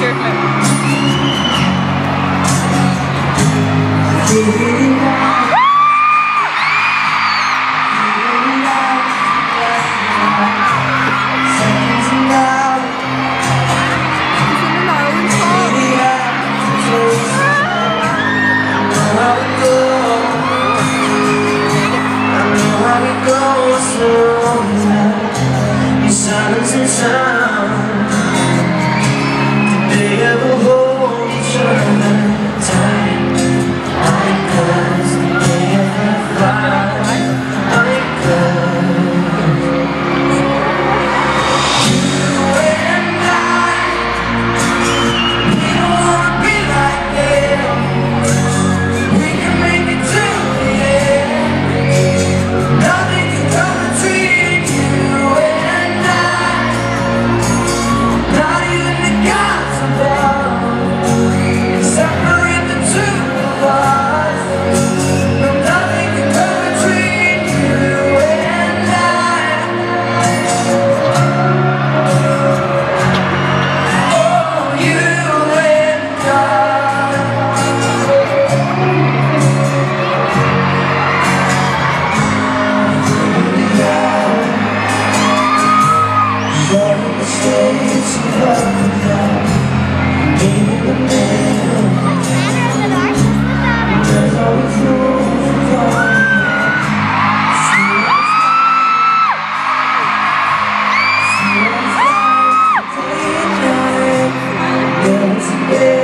picture of him. Silence and sound, did they ever hold each other tight? Like us, did they ever fight? Like us, you and I, we don't wanna be like them. We can make it to the end. Nothing can come between you and I. Not even the gods above separate the two of us. No, nothing can come between you and I. Oh, you and I. Sharing the states of love and love, in the middle, there's always room for falling. See what's like day and night. There was a day